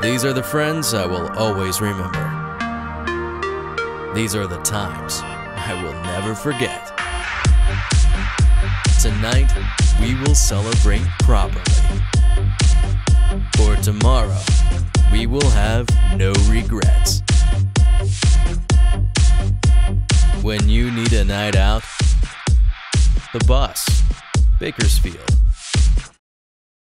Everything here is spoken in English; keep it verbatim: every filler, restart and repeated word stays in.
These are the friends I will always remember. These are the times I will never forget. Tonight, we will celebrate properly. For tomorrow, we will have no regrets. When you need a night out, the bus, Bakersfield.